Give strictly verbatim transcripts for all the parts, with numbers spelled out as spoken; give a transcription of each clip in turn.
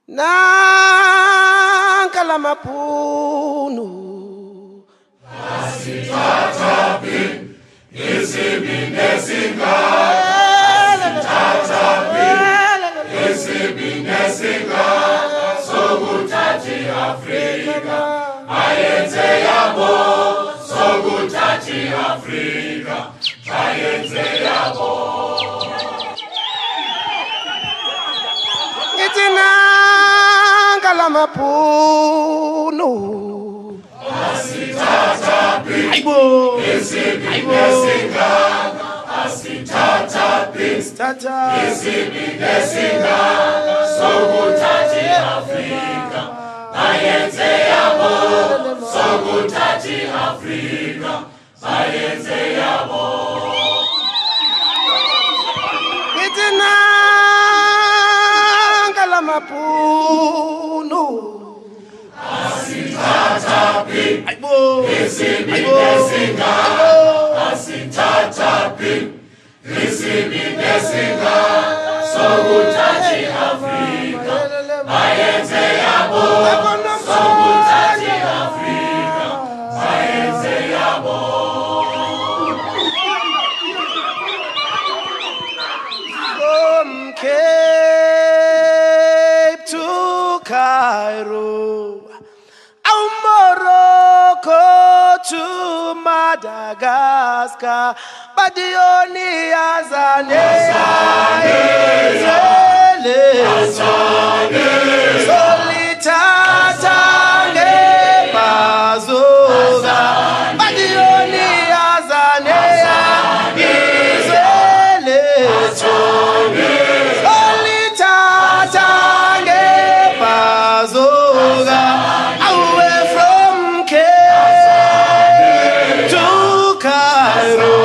Nankala mapunu asithathapi isibinesinga asithathapi isibinesinga sokuthathi Afrika ayenze yabo sokuthathi Afrika ayenze yabo Nankala mapunu asithathapi aibo isibinesinga asithathapi tata isibinesinga sokuthathi Afrika ayenze yabo sokuthathi Afrika ayenze yabo Mapunu asithathapi aibo isibinesinga asithathapi isibinesinga sokuthathi Afrika ayenze yabo sokuthathi Afrika ayenze yabo Cairo, au Morocco to Madagascar, Badioni Azania, Solitata Bazoga, Badioni Azania, away from Cape to Cairo,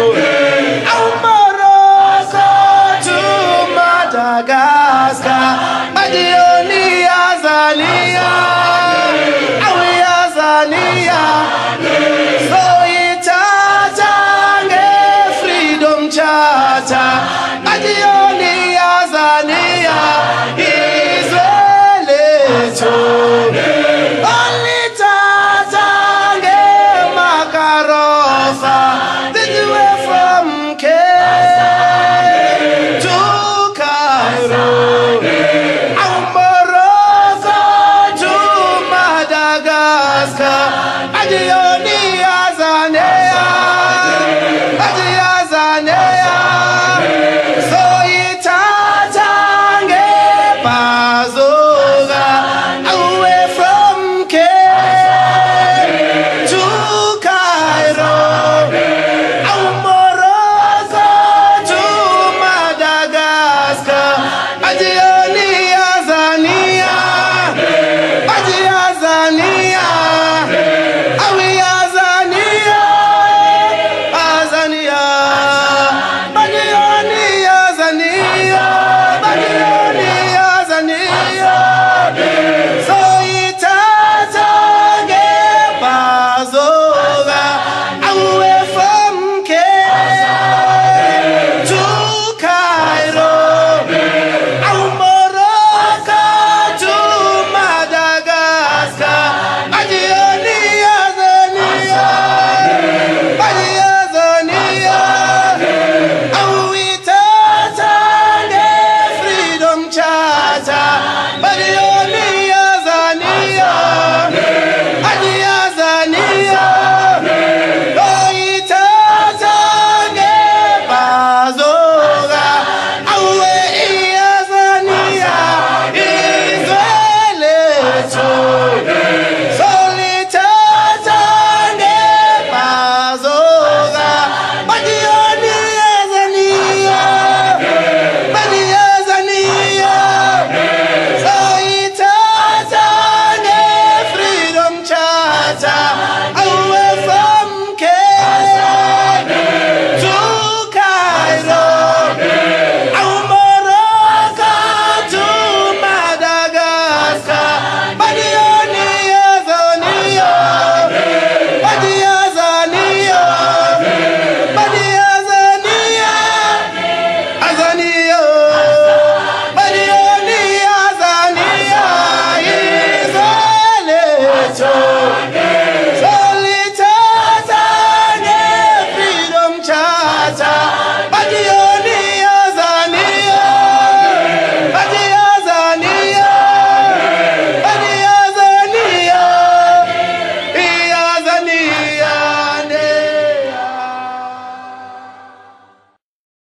Morocco to Madagascar, Badioni Azania, awe Azania, so itatange freedom charter, Badioni Azania, only Tatange Makarofa, did you way from Cape to Cairo, Morocco to Madagascar,